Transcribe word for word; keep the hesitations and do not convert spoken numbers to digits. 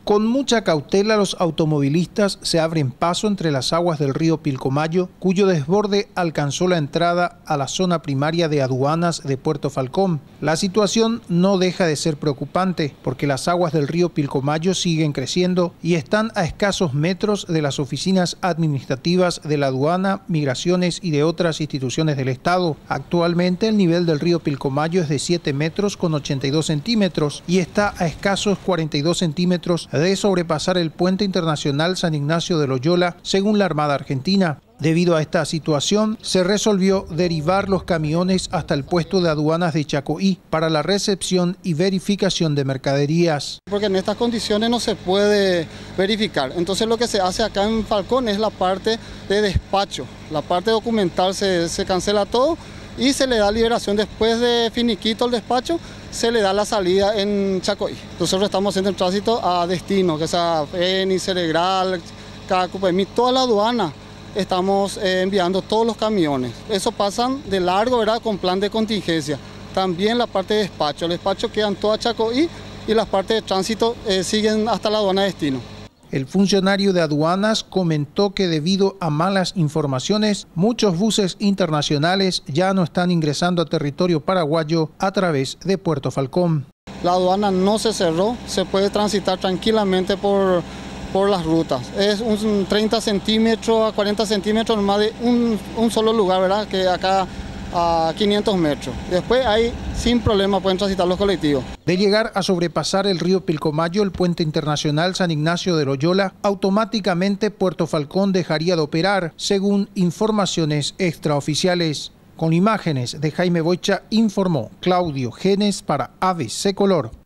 Con mucha cautela, los automovilistas se abren paso entre las aguas del río Pilcomayo, cuyo desborde alcanzó la entrada a la zona primaria de aduanas de Puerto Falcón. La situación no deja de ser preocupante, porque las aguas del río Pilcomayo siguen creciendo y están a escasos metros de las oficinas administrativas de la aduana, migraciones y de otras instituciones del Estado. Actualmente el nivel del río Pilcomayo es de siete metros con ochenta y dos centímetros y está a escasos cuarenta y dos centímetros de sobrepasar el puente internacional San Ignacio de Loyola, según la Armada Argentina. Debido a esta situación, se resolvió derivar los camiones hasta el puesto de aduanas de Chacoí para la recepción y verificación de mercaderías. Porque en estas condiciones no se puede verificar. Entonces lo que se hace acá en Falcón es la parte de despacho. La parte documental se, se cancela todo y se le da liberación. Después de finiquito el despacho, se le da la salida en Chacoí. Nosotros estamos haciendo el tránsito a destino, que sea Fénix, Ceregral, Cacupemí, toda la aduana. Estamos eh, enviando todos los camiones. Eso pasan de largo, ¿verdad?, con plan de contingencia. También la parte de despacho. El despacho queda en toda Chacoí y las partes de tránsito eh, siguen hasta la aduana de destino. El funcionario de aduanas comentó que debido a malas informaciones, muchos buses internacionales ya no están ingresando a territorio paraguayo a través de Puerto Falcón. La aduana no se cerró, se puede transitar tranquilamente por, por las rutas. Es un treinta centímetros a cuarenta centímetros nomás de un, un solo lugar, ¿verdad?, que acá a quinientos metros. Después ahí sin problema pueden transitar los colectivos. De llegar a sobrepasar el río Pilcomayo, el puente internacional San Ignacio de Loyola, automáticamente Puerto Falcón dejaría de operar, según informaciones extraoficiales. Con imágenes de Jaime Boicha, informó Claudio Genes para A B C Color.